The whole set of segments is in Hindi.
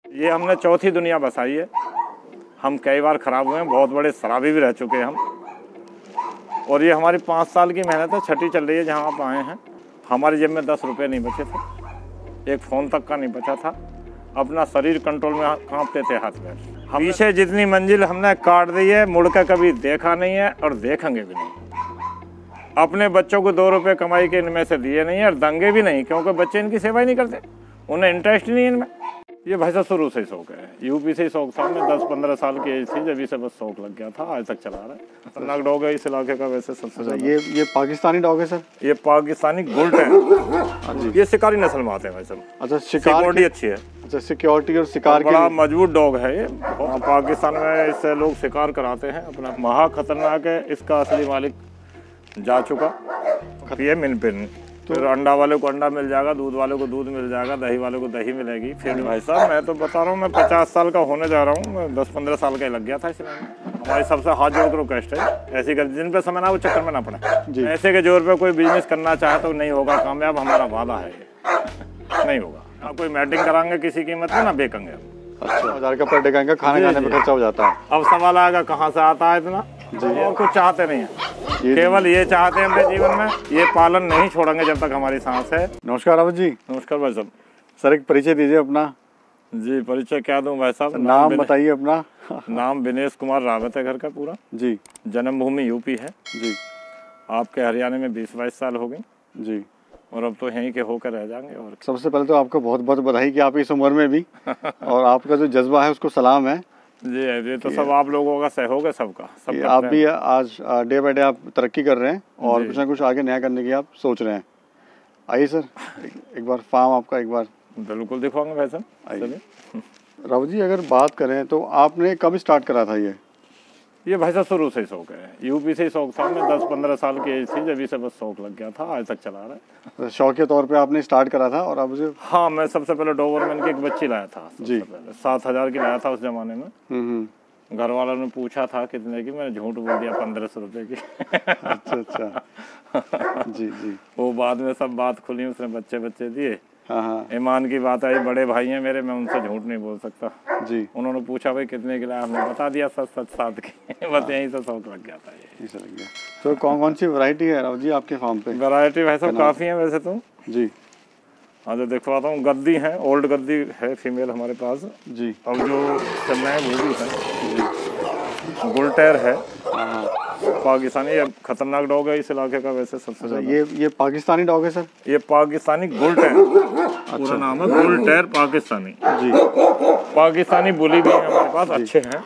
ये हमने चौथी दुनिया बसाई है। हम कई बार ख़राब हुए हैं, बहुत बड़े शराबी भी रह चुके हैं हम। और ये हमारी 5 साल की मेहनत है, छठी चल रही है जहाँ आप आए हैं। हमारी जेब में 10 रुपये नहीं बचे थे, एक फ़ोन तक का नहीं बचा था। अपना शरीर कंट्रोल में कांपते थे हाथ में। हम पीछे जितनी मंजिल हमने काट दी है, मुड़ कर कभी देखा नहीं है और देखेंगे भी नहीं। अपने बच्चों को 2 रुपये कमाई के इनमें से दिए नहीं है और दंगे भी नहीं, क्योंकि बच्चे इनकी सेवा ही नहीं करते, उन्हें इंटरेस्ट ही नहीं इनमें। ये भाई साहब शुरू से ही शौक है, यूपी से ही शौक था। मैं 10-15 साल की एज थी जब इसे बस शौक लग गया था, आज तक चला रहा है। खतरनाक डॉग है इस इलाके का वैसे सबसे ज़्यादा। ये पाकिस्तानी डॉग है सर? ये पाकिस्तानी गुल्ट है। ये शिकारी नस्ल में आते हैं भाई साहब। अच्छा, सिक्योरिटी अच्छी है। अच्छा, सिक्योरिटी और शिकार बड़ा मजबूत डॉग है ये। पाकिस्तान में इससे लोग शिकार कराते हैं अपना। महा खतरनाक है। इसका असली मालिक जा चुका, ये मिनपिन। फिर अंडा वाले को अंडा मिल जाएगा, दूध वाले को दूध मिल जाएगा, दही वाले को दही मिलेगी। फिर भाई साहब मैं तो बता रहा हूँ, मैं 50 साल का होने जा रहा हूँ, मैं 10-15 साल का ही लग गया था इसमें। हमारी सबसे हाथ जोड़ कर रिक्वेस्ट है, ऐसी कर जिन पे समय ना वो चक्कर में ना पड़े। ऐसे के जोर पे कोई बिजनेस करना चाहे तो नहीं होगा कामयाब, हमारा वादा है ये नहीं होगा। ना कोई मैटिंग कराएंगे किसी कीमत में, ना बेचेंगे। अच्छा, 1000 का पर डे का खाने खाने में खर्चा हो जाता है। अब सवाल आएगा कहाँ से आता है इतना। और कुछ चाहते नहीं है, केवल ये चाहते हैं अपने जीवन में, ये पालन नहीं छोड़ेंगे जब तक हमारी सांस है। नमस्कार रावत जी। नमस्कार भाई साहब। सर एक परिचय दीजिए अपना। जी परिचय क्या दूं भाई साहब? नाम बताइए अपना। नाम विनेश कुमार रावत है घर का पूरा जी। जन्मभूमि यूपी है जी। आपके हरियाणा में 20-22 साल हो गई जी, और अब तो यहीं के होकर रह जाएंगे। और सबसे पहले तो आपको बहुत बहुत बधाई कि आप इस उम्र में भी और आपका जो जज्बा है उसको सलाम है जी। ये तो सब आप लोगों का सहयोग है, सबका आप भी आज डे बाय डे आप तरक्की कर रहे हैं और कुछ ना कुछ आगे नया करने की आप सोच रहे हैं। आइए सर, एक बार फार्म आपका एक बार बिल्कुल दिखवाऊंगा भाई साहब। आइए रावत जी, अगर बात करें तो आपने कब स्टार्ट करा था ये भाई साहब शुरू से ही शौक है, यूपी से ही शौक था। मैं 10-15 साल की एज थी जब इसे बस शौक लग गया था, आज तक चला रहा है। शौक के तौर पे आपने स्टार्ट करा था? और अब हाँ, मैं सबसे पहले डोबरमैन की एक बच्ची लाया था जी, 7,000 की लाया था उस जमाने में। घर वालों ने पूछा था कितने की, मैंने झूठ बोल दिया 1500 रुपये की। अच्छा जी जी। वो बाद में सब बात खुली, उसने बच्चे दिए। ईमान की बात आई, बड़े भाई हैं मेरे, मैं उनसे झूठ नहीं बोल सकता जी। उन्होंने पूछा भाई कितने की लाया, हमने बता दिया 7 की। बस यहीं से शौक लग गया था ये। तो कौन सी वैरायटी है राव जी आपके फार्म पे? वैरायटी भाई साहब काफ़ी है वैसे तो जी। हाँ जो दिखवाता हूँ, गद्दी है, ओल्ड गद्दी है फीमेल हमारे पास जी। अब जो चल रहे हैं वो भी है, बुलटेर है पाकिस्तानी। ये खतरनाक डॉग है इस इलाके का वैसे सबसे ज़्यादा। ये पाकिस्तानी डॉग है सर? ये पाकिस्तानी गुलटेर पूरा नाम है, गुलटेर पाकिस्तानी जी। पाकिस्तानी बुली भी है हमारे पास, अच्छे हैं।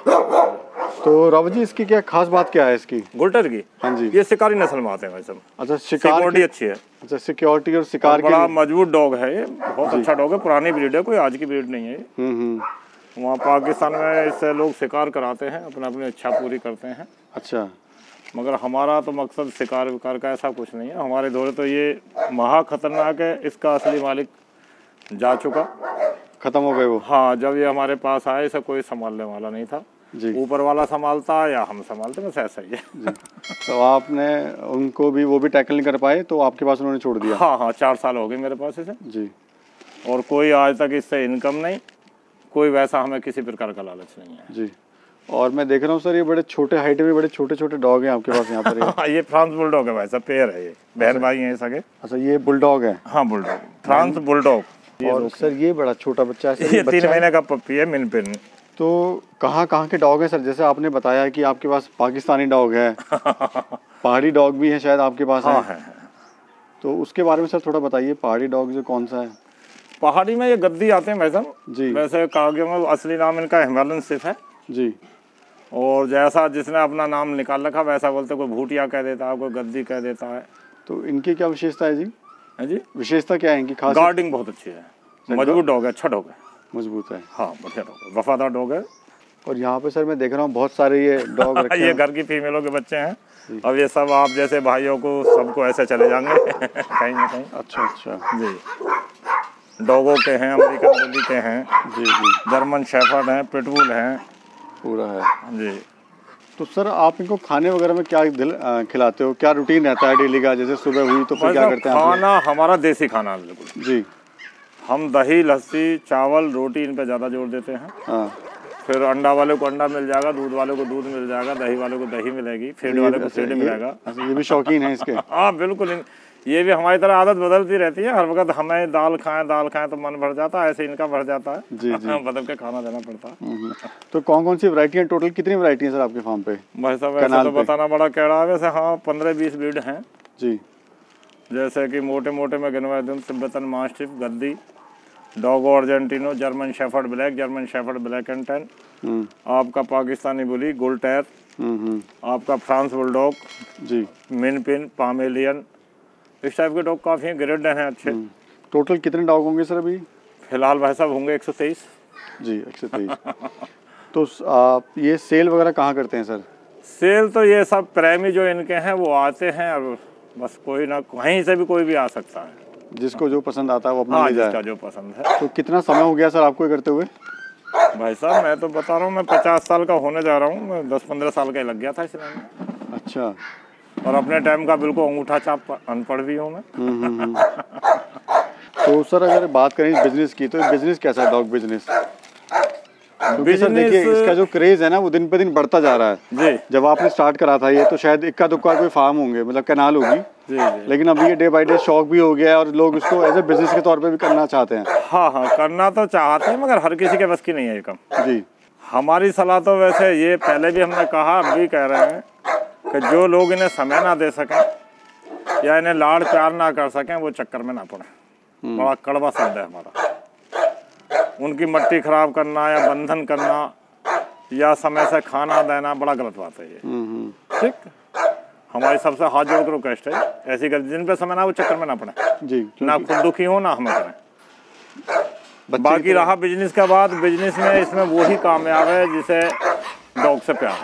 तो राव जी इसकी क्या खास बात क्या है इसकी गुलटेर की? हाँ जी, ये शिकारी नस्ल में आते हैं भाई साहब। अच्छा, सिक्योरिटी अच्छी है। अच्छा, सिक्योरिटी और शिकार के बड़ा मजबूत डॉग है ये, बहुत अच्छा डॉग है। पुरानी ब्रीड है, कोई आज की ब्रीड नहीं है। वहाँ पाकिस्तान में इससे लोग शिकार कराते हैं, अपनी इच्छा पूरी करते हैं। अच्छा, मगर हमारा तो मकसद शिकार विकार का ऐसा कुछ नहीं है। हमारे दौरे तो ये महा खतरनाक है, इसका असली मालिक जा चुका, खत्म हो गए वो। हाँ, जब ये हमारे पास आए इसे कोई संभालने वाला नहीं था जी। ऊपर वाला संभालता या हम संभालते, बस ऐसा ही है जी। तो आपने उनको भी, वो भी टैकल नहीं कर पाए तो आपके पास उन्होंने छोड़ दिया? हाँ, 4 साल हो गए मेरे पास इसे जी। और कोई आज तक इससे इनकम नहीं, कोई वैसा हमें किसी प्रकार का लालच नहीं है जी। और मैं देख रहा हूँ सर, ये बड़े छोटे हाइट में बड़े छोटे डॉग हैं आपके पास यहाँ पर। ये फ्रांस बुलडॉग है भाई साहब, पेयर है ये, बहन भाई हैं सगे। अच्छा, ये बुलडॉग है? हाँ, बुलडॉग, फ्रांस बुलडॉग। और सर ये बड़ा छोटा बच्चा है, ये 3 महीने का पप्पी है, मिनपिन। तो कहाँ के डॉग है सर? जैसे आपने बताया कि आपके पास पाकिस्तानी डॉग है, पहाड़ी डॉग भी है शायद आपके पास? हाँ है। तो उसके बारे में सर थोड़ा बताइए, पहाड़ी डॉग जो कौन सा है? पहाड़ी में ये गद्दी आते हैं भाई साहब जी। वैसे कागज में असली नाम इनका हिमालयन सिफ है जी। और जैसा जिसने अपना नाम निकाल रखा वैसा बोलते, कोई भूटिया कह देता है, कोई गद्दी कह देता है। तो इनकी क्या विशेषता है जी? है जी, विशेषता क्या है इनकी? खास गार्डिंग बहुत अच्छी है, मजबूत डॉग है, अच्छा डॉग है, मजबूत है। हाँ, बढ़िया डॉग है, वफादार डॉग है। और यहाँ पे सर मैं देख रहा हूँ बहुत सारे ये डॉग रखे हैं। ये घर की फीमेलों के बच्चे हैं। अब ये सब आप जैसे भाइयों को सबको ऐसे चले जाएंगे कहीं ना कहीं। अच्छा जी। डॉगों के हैं, अमेरिकन बुली के हैं जी, जर्मन शेफर्ड हैं, पिटबुल हैं, पूरा है जी। तो सर आप इनको खाने वगैरह में क्या खिलाते हो? क्या रूटीन रहता है डेली का? जैसे सुबह हुई तो फिर क्या करते हैं? खाना हमारा देसी खाना बिल्कुल जी। हम दही, लस्सी, चावल, रोटी इन पे ज़्यादा जोर देते हैं। हाँ। फिर अंडा वाले को अंडा मिल जाएगा, दूध वाले को दूध मिल जाएगा, दही वाले को दही मिलेगी, फेड वाले को फेड मिलेगा। अच्छा, ये भी शौकीन है इसके? हाँ बिल्कुल, ये भी हमारी तरह आदत बदलती रहती है। हर वक्त हमें दाल खाएं तो मन भर जाता है, ऐसे इनका भर जाता है। जी जी। बदल के खाना देना पड़ता है। तो कौन कौन सी वैरायटी है? टोटल कितनी वैरायटी है सर आपके फार्म पे? भाई साहब ऐसा तो बताना बड़ा कैड़ा है वैसे। हाँ 15-20 ब्रीड हैं जी। जैसे कि मोटे मोटे में गिनवा दूँ, Tibetan mastiff, Gaddi, Dogo Argentino, German shepherd black, German shepherd black and tan, आपका पाकिस्तानी बुली, गुलटेर, आपका फ्रांस बुलडॉग जी, मिनपिन, पामेलियन, इस टाइप के डॉग काफ़ी हैं, ग्रेड हैं अच्छे। टोटल कितने डॉग होंगे सर अभी? फिलहाल भाई साहब होंगे 123 जी। 123। तो आप ये सेल वगैरह कहाँ करते हैं सर? सेल तो ये सब प्रेमी जो इनके हैं वो आते हैं, और बस कोई ना कहीं से भी कोई भी आ सकता है, जिसको जो पसंद आता है वो अपना ले जाए। जिसका जो पसंद है। तो कितना समय हो गया सर आपको ये करते हुए? भाई साहब मैं तो बता रहा हूँ, मैं 50 साल का होने जा रहा हूँ, मैं 10-15 साल का ही लग गया था इस लाइन में। अच्छा। और अपने टाइम का बिल्कुल अंगूठा छाप अनपढ़ भी हूँ मैं। तो सर अगर बात करें बिजनेस की, तो बिजनेस कैसा है डॉग बिजनेस? क्योंकि सर देखिए इसका जो क्रेज है ना वो दिन पे दिन बढ़ता जा रहा है जी। जब आपने स्टार्ट करा था ये तो शायद इक्का दुक्का कोई फार्म होंगे, मतलब कैनाल होगी जी। लेकिन अब ये डे बाय डे शौक भी हो गया है और लोग इसको एज ए बिजनेस के तौर पे भी करना चाहते हैं। हाँ करना तो चाहते हैं, मगर हर किसी के बस की नहीं है ये काम जी। हमारी सलाह तो वैसे ये पहले भी हमने कहा, अब भी कह रहे हैं कि जो लोग इन्हें समय ना दे सकें या इन्हें लाड़ प्यार ना कर सकें वो चक्कर में ना पड़े। बड़ा कड़वा शब्द है हमारा। उनकी मट्टी खराब करना या बंधन करना या समय से खाना देना बड़ा गलत बात है ये। ठीक, हमारी सबसे हाथ जोड़ कर रिक्वेस्ट है, ऐसी गलती जिन पे समय ना वो चक्कर में ना पड़े जी, ना खुद दुखी हो ना हमें करें। बाकी रहा बिजनेस का बात, बिजनेस में इसमें वही कामयाब है जिसे डॉग से प्यार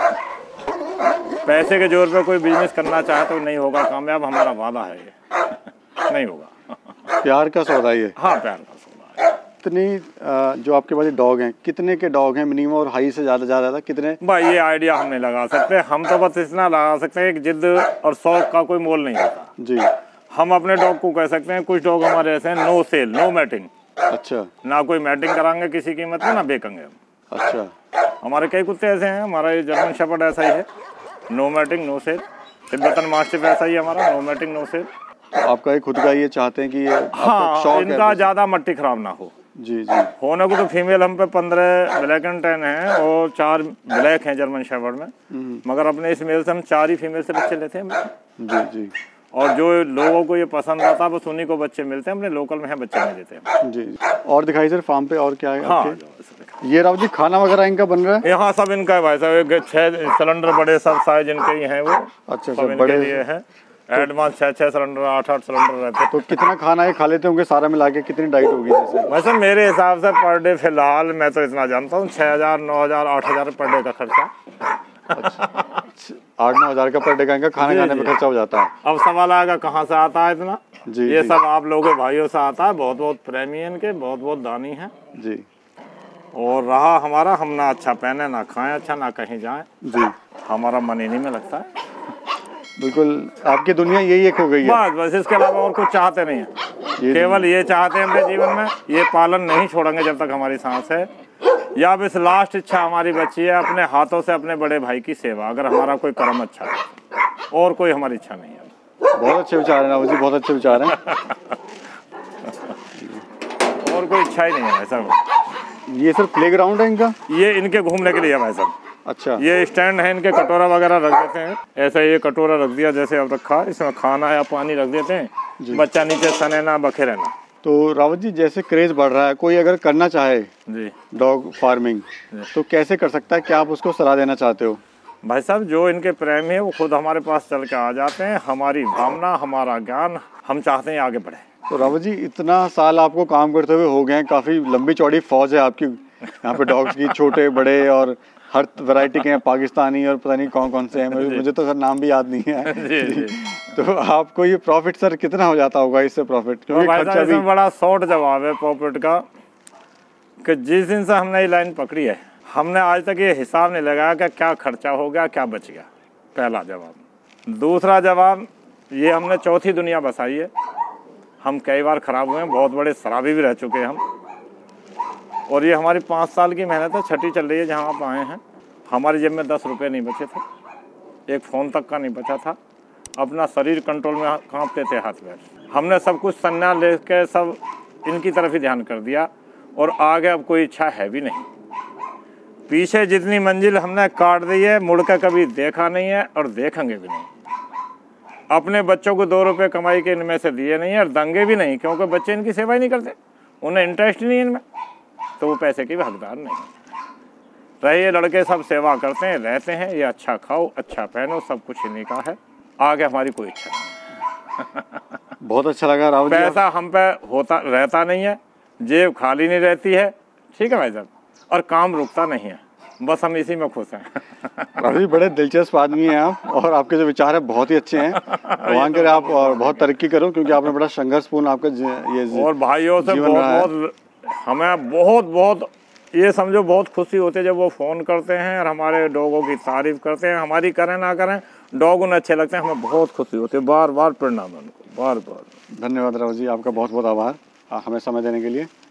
है। पैसे के जोर पे कोई बिजनेस करना चाहे तो नहीं होगा कामयाब, हमारा वादा है ये। नहीं होगा। प्यार का सौदा ये। हाँ प्यार का सौदा है। कितनी जो आपके पास डॉग हैं, कितने के डॉग हैं मिनिमम और हाई से ज़्यादा कितने? भाई ये आइडिया हम नहीं लगा सकते, हम तो बस इतना लगा सकते हैं कि जिद और शौक का कोई मोल नहीं होता जी। हम अपने डॉग को कह सकते हैं, कुछ डॉग हमारे ऐसे हैं नो सेल नो मैटिंग। अच्छा। ना कोई मैटिंग कराएंगे किसी कीमत में, ना बेचेंगे हम। अच्छा। हमारे कई कुत्ते ऐसे हैं, हमारा ये जर्मन शेफर्ड ऐसा ही है, no mating no sale. Tibetan mastiff ऐसा ही है हमारा, नो मैटिंग नो सेल। आपका खुद का ये चाहते हैं कि ये हाँ इनका ज़्यादा मट्टी खराब ना हो। जी जी। होने को तो फीमेल हम पे 15 ब्लैक एंड टैन हैं और 4 ब्लैक हैं जर्मन शेफर्ड में, मगर अपने इस मेल से हम 4 ही फीमेल से बच्चे लेते हैं जी जी। और जो लोगों को ये पसंद आता है बस उन्हीं को बच्चे मिलते हैं, अपने लोकल में है बच्चे नहीं देते हैं जी। और दिखाई सर फार्म पे और क्या है? हाँ ये राव जी खाना वगैरह इनका बन रहा है? यहाँ सब इनका है भाई साहब, 6 सिलेंडर बड़े सब साइज इनके ही हैं वो। अच्छा सब बड़े लिए हैं, एडवांस 6 सिलेंडर 8 सिलेंडर रहते हैं। तो कितना खाना ये खा लेते होंगे सारा मिला के? कितनी डाइट होगी जैसे? वैसे मेरे हिसाब से पर डे फिलहाल मैं तो इतना जानता हूँ 6000 9000 8000 पर डे का खर्चा। 8-9 हज़ार का पर डे का इनका खाना खाने में खर्चा हो जाता है। अब सवाल आएगा कहाँ से आता है इतना जी। ये जी। सब आप लोगों भाइयों से आता है, बहुत बहुत प्रेमी है इनके, बहुत बहुत दानी है जी। और रहा हमारा, हम ना अच्छा पहने ना खाएं अच्छा ना कहीं जाएं जी, हमारा मन इन्हीं में लगता है। बिल्कुल आपकी दुनिया यही एक हो गई है। बस इसके अलावा और कुछ चाहते नहीं है, केवल ये चाहते हैं अपने जीवन में ये पालन नहीं छोड़ेंगे जब तक हमारी सांस है, या बस लास्ट इच्छा हमारी बच्ची है अपने हाथों से अपने बड़े भाई की सेवा, अगर हमारा कोई कर्म अच्छा है और कोई हमारी इच्छा नहीं है। बहुत अच्छे विचार हैं राहुल जी, बहुत अच्छे विचार हैं। और कोई इच्छा ही नहीं है भाई साहब। ये सर प्ले ग्राउंड है इनका? ये इनके घूमने के लिए भाई साहब। अच्छा। ये स्टैंड है, इनके कटोरा वगैरह रख देते हैं, ऐसे ये कटोरा रख दिया जैसे अब रखा, इसमें खाना या पानी रख देते हैं, बच्चा नीचे सने ना बखे रहना। तो रावत जी जैसे क्रेज बढ़ रहा है, कोई अगर करना चाहे जी डॉग फार्मिंग तो कैसे कर सकता है, क्या आप उसको सलाह देना चाहते हो? भाई साहब जो इनके प्रेमी है वो खुद हमारे पास चल के आ जाते हैं, हमारी भावना हमारा ज्ञान हम चाहते हैं आगे बढ़े। तो रावत जी इतना साल आपको काम करते हुए हो गए हैं, काफ़ी लंबी चौड़ी फौज है आपकी यहाँ पे डॉग्स की, छोटे बड़े और हर वैरायटी के हैं, पाकिस्तानी और पता नहीं कौन कौन से हैं, मुझे तो सर नाम भी याद नहीं है। जी। तो आपको ये प्रॉफिट सर कितना हो जाता होगा इससे प्रॉफिट? क्योंकि खर्चा भी बड़ा शॉर्ट जवाब है प्रॉफिट का, कि जिस दिन से हमने ये लाइन पकड़ी है हमने आज तक ये हिसाब नहीं लगाया कि क्या खर्चा हो गया क्या बच गया, पहला जवाब। दूसरा जवाब, ये हमने चौथी दुनिया बसाई है, हम कई बार ख़राब हुए हैं, बहुत बड़े शराबी भी रह चुके हैं हम। और ये हमारी 5 साल की मेहनत है, छठी चल रही है जहाँ आप आए हैं। हमारी जेब में 10 रुपये नहीं बचे थे, एक फ़ोन तक का नहीं बचा था, अपना शरीर कंट्रोल में कांपते थे हाथ पैर। हमने सब कुछ संन्यास लेके सब इनकी तरफ ही ध्यान कर दिया और आगे अब कोई इच्छा है भी नहीं। पीछे जितनी मंजिल हमने काट दी है, मुड़ के कभी देखा नहीं है और देखेंगे भी नहीं। अपने बच्चों को 2 रुपये कमाई के इनमें से दिए नहीं है और देंगे भी नहीं, क्योंकि बच्चे इनकी सेवा ही नहीं करते, उन्हें इंटरेस्ट ही नहीं इनमें, तो वो पैसे के भी हकदार नहीं। रहे ये लड़के सब सेवा करते हैं, रहते हैं, ये अच्छा खाओ अच्छा पहनो, सब कुछ इन्हीं का है, आगे हमारी कोई इच्छा नहीं। बहुत अच्छा लगा राहुल जी। पैसा हम पे होता रहता नहीं है, जेब खाली नहीं रहती है, ठीक है भाई साहब, और काम रुकता नहीं है, बस हम इसी में खुश हैं। राहुल जी बड़े दिलचस्प आदमी हैं आप, और आपके जो विचार है बहुत ही अच्छे हैं। भगवान करे आप और बहुत तरक्की करो, क्योंकि आपने बड़ा संघर्षपूर्ण आपका ये और भाइयों से बहुत हमें बहुत ये समझो बहुत खुशी होती है जब वो फ़ोन करते हैं और हमारे डॉगों की तारीफ़ करते हैं। हमारी करें ना करें, डॉग उन्हें अच्छे लगते हैं, हमें बहुत खुशी होती है। बार बार प्रणाम उनको, बार बार। धन्यवाद राहुल जी, आपका बहुत बहुत आभार हमें समय देने के लिए।